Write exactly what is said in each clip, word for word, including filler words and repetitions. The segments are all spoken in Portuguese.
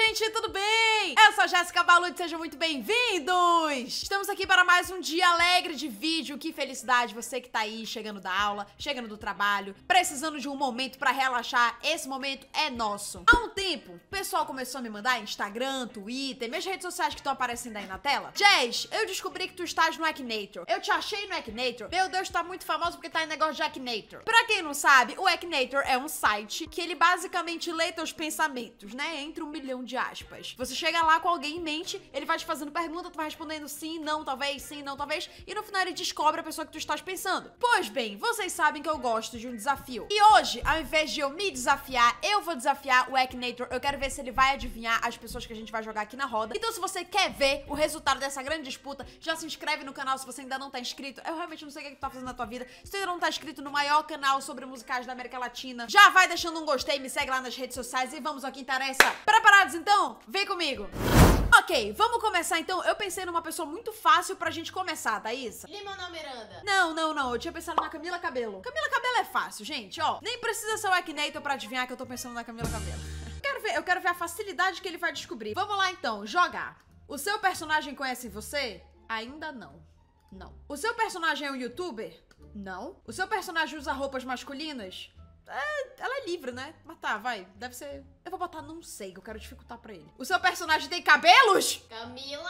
gente, tudo bem? Eu sou a Jéssica Balucci, sejam muito bem-vindos! Estamos aqui para mais um dia alegre de vídeo. Que felicidade você que tá aí, chegando da aula, chegando do trabalho, precisando de um momento pra relaxar. Esse momento é nosso. Há um tempo, o pessoal começou a me mandar Instagram, Twitter, minhas redes sociais que estão aparecendo aí na tela. Jess, eu descobri que tu estás no Akinator. Eu te achei no Akinator. Meu Deus, tá muito famoso porque tá em negócio de Akinator. Pra quem não sabe, o Akinator é um site que ele basicamente lê teus pensamentos, né? Entre um milhão de aspas. Você chega lá com alguém em mente, ele vai te fazendo pergunta, tu vai respondendo sim, não, talvez, sim, não, talvez, e no final ele descobre a pessoa que tu estás pensando. Pois bem, vocês sabem que eu gosto de um desafio. E hoje, ao invés de eu me desafiar, eu vou desafiar o Akinator. Eu quero ver se ele vai adivinhar as pessoas que a gente vai jogar aqui na roda. Então, se você quer ver o resultado dessa grande disputa, já se inscreve no canal se você ainda não tá inscrito. Eu realmente não sei o que, é que tu tá fazendo na tua vida. Se tu ainda não tá inscrito no maior canal sobre musicais da América Latina, já vai deixando um gostei, me segue lá nas redes sociais e vamos ao que interessa. Preparados então? Vem comigo! Ok, vamos começar então. Eu pensei numa pessoa muito fácil pra gente começar, Thaís. Lin-Manuel Miranda. Não, não, não. Eu tinha pensado na Camila Cabello. Camila Cabello é fácil, gente, ó. Nem precisa ser o Akinator pra adivinhar que eu tô pensando na Camila Cabello. Quero ver, eu quero ver a facilidade que ele vai descobrir. Vamos lá então, jogar. O seu personagem conhece você? Ainda não. Não. O seu personagem é um youtuber? Não. O seu personagem usa roupas masculinas? É, ela é livre, né? Mas tá, vai. Deve ser... Eu vou botar não sei, que eu quero dificultar pra ele. O seu personagem tem cabelos? Camila.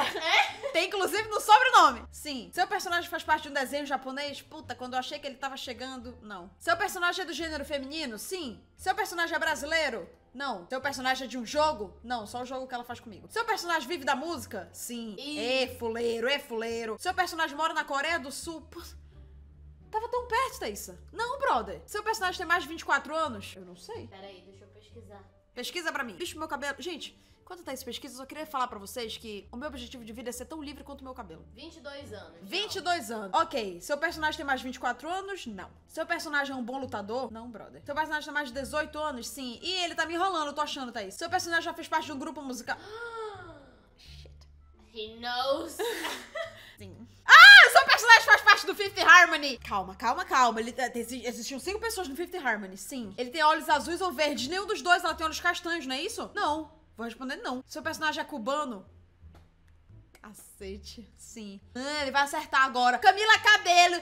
É. Tem inclusive no sobrenome. Sim. Seu personagem faz parte de um desenho japonês? Puta, quando eu achei que ele tava chegando, não. Seu personagem é do gênero feminino? Sim. Seu personagem é brasileiro? Não. Seu personagem é de um jogo? Não, só o jogo que ela faz comigo. Seu personagem vive da música? Sim. Ih. É fuleiro, é fuleiro. Seu personagem mora na Coreia do Sul? Puta. Tava tão perto, Thaísa. Não, brother. Seu personagem tem mais de vinte e quatro anos? Eu não sei. Peraí, deixa eu pesquisar. Pesquisa pra mim. Bicho, meu cabelo... Gente, enquanto tá essa pesquisa, eu só queria falar pra vocês que o meu objetivo de vida é ser tão livre quanto o meu cabelo. vinte e dois anos. vinte e dois anos. Ok. Seu personagem tem mais de vinte e quatro anos? Não. Seu personagem é um bom lutador? Não, brother. Seu personagem tem mais de dezoito anos? Sim. E ele tá me enrolando, eu tô achando, Thaís. Seu personagem já fez parte de um grupo musical? Shit. He knows. Sim. Ah, seu personagem faz parte do Fifth Harmony. Calma, calma, calma. Ele, existiam cinco pessoas no Fifth Harmony, sim. Ele tem olhos azuis ou verdes. Nenhum dos dois, ela tem olhos castanhos, não é isso? Não. Vou responder não. Seu personagem é cubano? Cacete. Sim. Ah, ele vai acertar agora. Camila Cabello.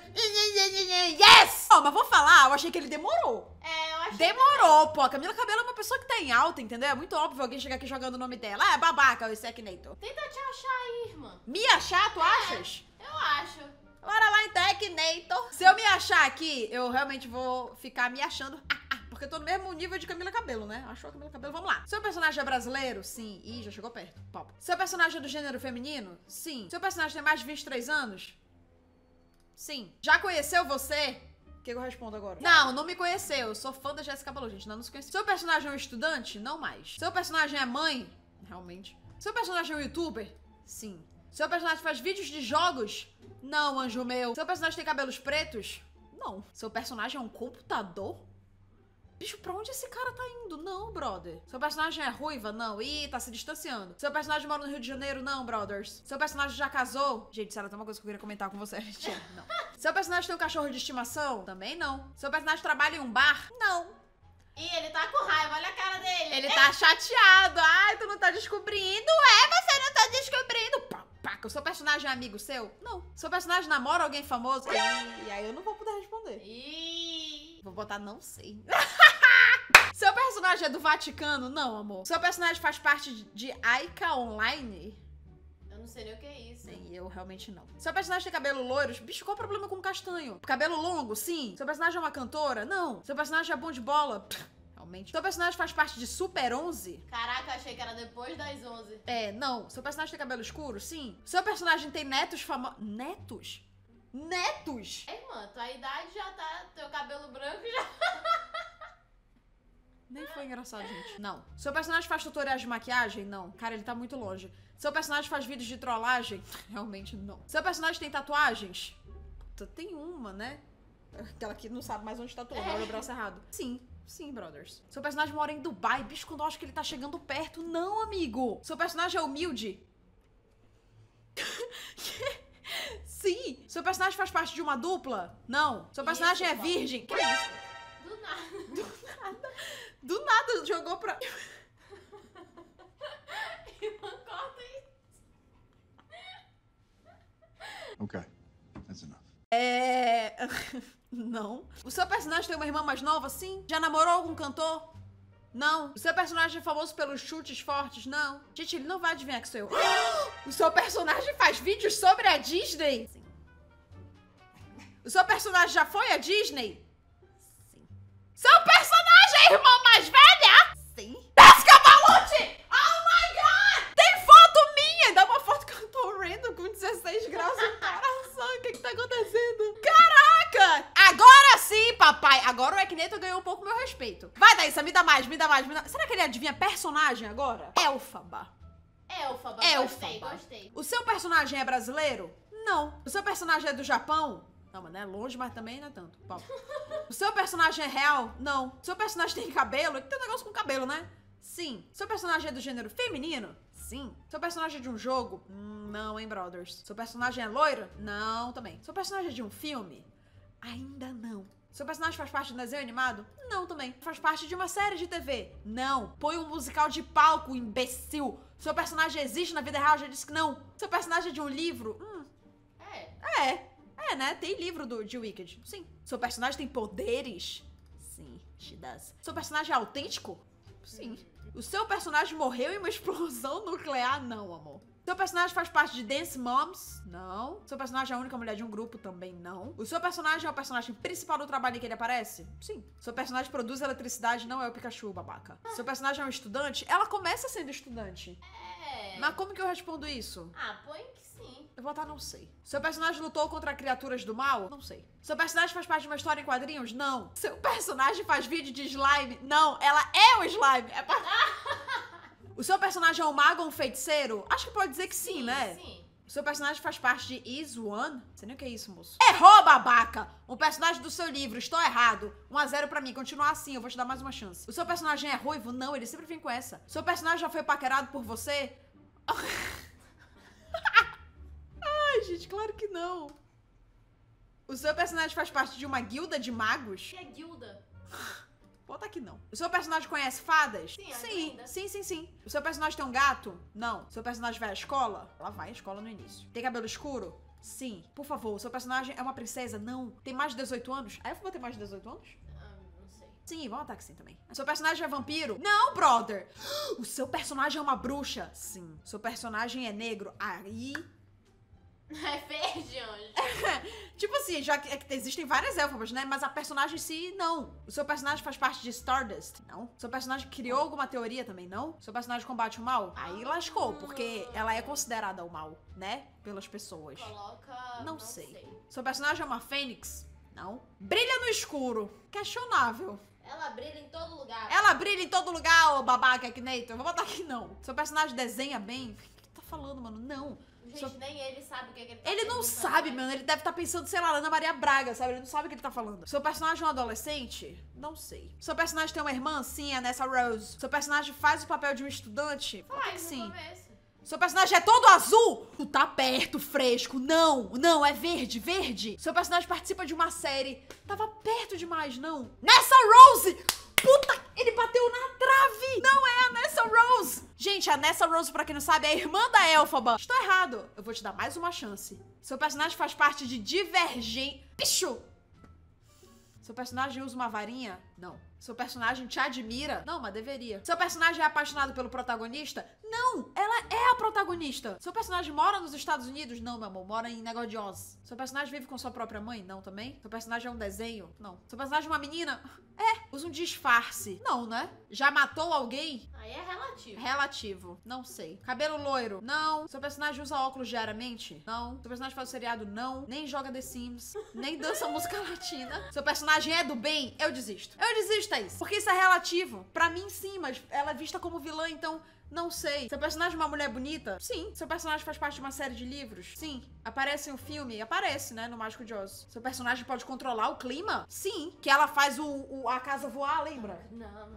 Yes! Oh, mas vou falar, eu achei que ele demorou. É, eu acho Demorou, pô. A Camila Cabello é uma pessoa que tá em alta, entendeu? É muito óbvio alguém chegar aqui jogando o nome dela. Ah, é babaca esse Akinator. Tenta te achar aí, irmã. Me achar, tu achas? Eu acho. Bora lá então, Akinator. Se eu me achar aqui, eu realmente vou ficar me achando. Ah, ah, porque eu tô no mesmo nível de Camila Cabello, né? Achou a Camila Cabello, vamos lá. Seu personagem é brasileiro? Sim. Ih, já chegou perto. Pop. Seu personagem é do gênero feminino? Sim. Seu personagem tem mais de vinte e três anos? Sim. Já conheceu você? O que eu respondo agora? Não, não me conheceu. Eu sou fã da Jéssica Balu, gente. Não nos conheceu. Seu personagem é um estudante? Não mais. Seu personagem é mãe? Realmente. Seu personagem é um youtuber? Sim. Seu personagem faz vídeos de jogos? Não, anjo meu. Seu personagem tem cabelos pretos? Não. Seu personagem é um computador? Bicho, pra onde esse cara tá indo? Não, brother. Seu personagem é ruiva? Não. Ih, tá se distanciando. Seu personagem mora no Rio de Janeiro? Não, brothers. Seu personagem já casou? Gente, sério, tem uma coisa que eu queria comentar com você. Não. Seu personagem tem um cachorro de estimação? Também não. Seu personagem trabalha em um bar? Não. Ih, ele tá com raiva, olha a cara dele. Ele tá chateado. Ai, tu não tá descobrindo. É, você não tá descobrindo. Pá, pá. O seu personagem é amigo seu? Não. Seu personagem namora alguém famoso? E aí eu não vou poder responder. Ih. Vou botar não sei. Seu personagem é do Vaticano? Não, amor. Seu personagem faz parte de Aika Online? Eu não sei nem o que é isso. Sim, eu realmente não. Seu personagem tem cabelo loiro? Bicho, qual o problema com castanho? Cabelo longo? Sim. Seu personagem é uma cantora? Não. Seu personagem é bom de bola? Realmente. Seu personagem faz parte de Super onze? Caraca, achei que era depois das onze. É, não. Seu personagem tem cabelo escuro? Sim. Seu personagem tem netos famosos? Netos? Netos? É, irmã, tua idade já tá... Teu cabelo branco já... Nem foi engraçado, gente. Não. Seu personagem faz tutoriais de maquiagem? Não. Cara, ele tá muito longe. Seu personagem faz vídeos de trollagem? Realmente não. Seu personagem tem tatuagens? Puta, tem uma, né? Aquela que não sabe mais onde tatuou, olha o braço errado. Sim. Sim, brothers. Seu personagem mora em Dubai. Bicho, quando eu acho que ele tá chegando perto. Não, amigo. Seu personagem é humilde? Sim. Seu personagem faz parte de uma dupla? Não. Seu personagem Isso, é Paulo. virgem? Que isso? Do nada. Do nada. Do nada jogou pra... Okay, that's enough. É... Não. O seu personagem tem uma irmã mais nova? Sim. Já namorou algum cantor? Não. O seu personagem é famoso pelos chutes fortes? Não. Gente, ele não vai adivinhar que sou eu. O seu personagem faz vídeos sobre a Disney? Sim. O seu personagem já foi à Disney? Sim. Seu personagem é a irmã mais velha? Sim. Jessica Balucci! Oh my god! Tem foto minha! Dá uma foto que eu tô random com dezesseis graus no coração. O que que tá acontecendo? Caraca! Agora sim, papai! Agora o Equineto ganhou um pouco meu respeito. Vai, Thaísa, me dá mais, me dá mais, me dá... Será que ele adivinha personagem agora? Elfaba. Elfaba, Elfaba. gostei, gostei. O seu personagem é brasileiro? Não. O seu personagem é do Japão? Não, mas não é longe, mas também não é tanto. Pau. O seu personagem é real? Não. O seu personagem tem cabelo? Ele tem um negócio com cabelo, né? Sim. O seu personagem é do gênero feminino? Sim. O seu personagem é de um jogo? Hum, não, hein, brothers. O seu personagem é loiro? Não, também. O seu personagem é de um filme? Ainda não. O seu personagem faz parte de um desenho animado? Não, também. Faz parte de uma série de T V? Não. Põe um musical de palco, imbecil. O seu personagem existe na vida real? Já disse que não. O seu personagem é de um livro? Hum. É. É. É, né? Tem livro do, de Wicked. Sim. Seu personagem tem poderes? Sim, she does. Seu personagem é autêntico? Sim. O seu personagem morreu em uma explosão nuclear? Não, amor. Seu personagem faz parte de Dance Moms? Não. Seu personagem é a única mulher de um grupo? Também não. O seu personagem é o personagem principal do trabalho em que ele aparece? Sim. Seu personagem produz eletricidade? Não é o Pikachu, babaca. Seu personagem é um estudante? Ela começa sendo estudante. É. Mas como que eu respondo isso? Ah, põe que sim. Eu vou botar não sei. Seu personagem lutou contra criaturas do mal? Não sei. Seu personagem faz parte de uma história em quadrinhos? Não. Seu personagem faz vídeo de slime? Não. Ela é o slime. É pra... O seu personagem é um mago ou um feiticeiro? Acho que pode dizer que sim, Sim, né? sim. O seu personagem faz parte de Is One? Não sei nem o que é isso, moço. Errou, babaca! Um personagem do seu livro. Estou errado. um a zero pra mim. Continuar assim, eu vou te dar mais uma chance. O seu personagem é ruivo? Não, ele sempre vem com essa. O seu personagem já foi paquerado por você? Ai, gente, claro que não. O seu personagem faz parte de uma guilda de magos? Que é guilda? Bota que não. O seu personagem conhece fadas? Sim, sim, ainda. sim, sim, sim. O seu personagem tem um gato? Não. O seu personagem vai à escola? Ela vai à escola no início. Tem cabelo escuro? Sim. Por favor, o seu personagem é uma princesa? Não. Tem mais de dezoito anos? Aí eu vou ter mais de dezoito anos? Ah, não sei. Sim, vamos botar que sim também. O seu personagem é vampiro? Não, brother. O seu personagem é uma bruxa? Sim. O seu personagem é negro? Aí... É verde, anjo. Tipo assim, já que, é que existem várias elfas, né? Mas a personagem em si, não. O seu personagem faz parte de Stardust? Não. O seu personagem criou alguma teoria também? Não. O seu personagem combate o mal? Aí lascou, porque ela é considerada o mal, né? Pelas pessoas. Coloca... Não, Não sei. sei. O seu personagem é uma fênix? Não. Brilha no escuro? Questionável. Ela brilha em todo lugar. Ela brilha em todo lugar, ô babaca, Akinator. Eu vou botar aqui não. Seu personagem desenha bem? O que tu tá falando, mano? Não. Gente, Só- nem ele sabe o que, é que ele tá Ele não perguntando, sabe, né? mano. Ele deve estar pensando, sei lá, Ana Maria Braga, sabe? Ele não sabe o que ele tá falando. Seu personagem é um adolescente? Não sei. Seu personagem tem uma irmã? Sim, a Nessa Rose. Seu personagem faz o papel de um estudante? Pode Faz que no sim. começo. Seu personagem é todo azul? Tu tá perto, fresco. Não, não, é verde, verde. Seu personagem participa de uma série. Tava perto demais, não. Nessa Rose! Puta, ele bateu na trave! Não é a Nessa Rose! Gente, a Nessa Rose, pra quem não sabe, é a irmã da Elphaba. Estou errado. Eu vou te dar mais uma chance. Seu personagem faz parte de Divergente... Bicho! Seu personagem usa uma varinha? Não. Seu personagem te admira? Não, mas deveria. Seu personagem é apaixonado pelo protagonista? Não, ela é a protagonista. Seu personagem mora nos Estados Unidos? Não, meu amor, mora em Negócio de Oz. Seu personagem vive com sua própria mãe? Não, também. Seu personagem é um desenho? Não. Seu personagem é uma menina? É. Usa um disfarce? Não, né? Já matou alguém? Aí é relativo. Relativo. Não sei. Cabelo loiro? Não. Seu personagem usa óculos diariamente? Não. Seu personagem faz o seriado? Não. Nem joga The Sims. Nem dança música latina. Seu personagem é do bem? Eu desisto. Eu desisto, Thaís. Porque isso é relativo. Pra mim, sim, mas ela é vista como vilã, então... Não sei. Seu personagem é uma mulher bonita? Sim. Seu personagem faz parte de uma série de livros? Sim. Aparece em um filme? Aparece, né? No Mágico de Oz. Seu personagem pode controlar o clima? Sim. Que ela faz o, o- a casa voar, lembra? Não.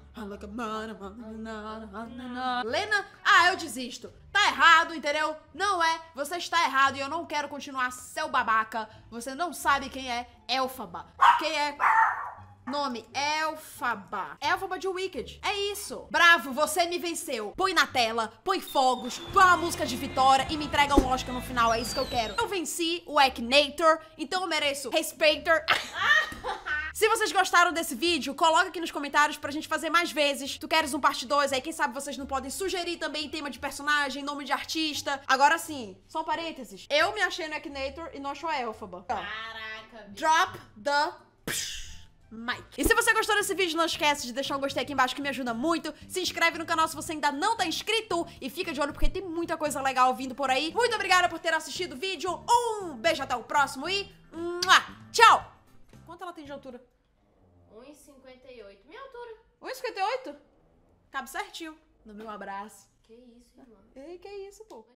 Lena? Ah, eu desisto. Tá errado, entendeu? Não é. Você está errado e eu não quero continuar seu babaca. Você não sabe quem é Elphaba. Quem é... Nome, Elphaba. Elphaba de Wicked. É isso. Bravo, você me venceu. Põe na tela, põe fogos, põe uma música de vitória e me entrega um Oscar no final. É isso que eu quero. Eu venci o Akinator, então eu mereço Respector. Se vocês gostaram desse vídeo, coloca aqui nos comentários pra gente fazer mais vezes. Tu queres um parte dois, aí quem sabe vocês não podem sugerir também tema de personagem, nome de artista. Agora sim, só um parênteses. Eu me achei no Akinator e não achou a Elphaba. Caraca, bicho. Drop the mic. E se você gostou desse vídeo, não esquece de deixar um gostei aqui embaixo que me ajuda muito. Se inscreve no canal se você ainda não tá inscrito e fica de olho porque tem muita coisa legal vindo por aí. Muito obrigada por ter assistido o vídeo. Um beijo, até o próximo e mua, tchau! Quanto ela tem de altura? um e cinquenta e oito. Minha altura. um e cinquenta e oito? Cabe certinho no meu abraço. Que isso, irmão. Ei, que isso, pô.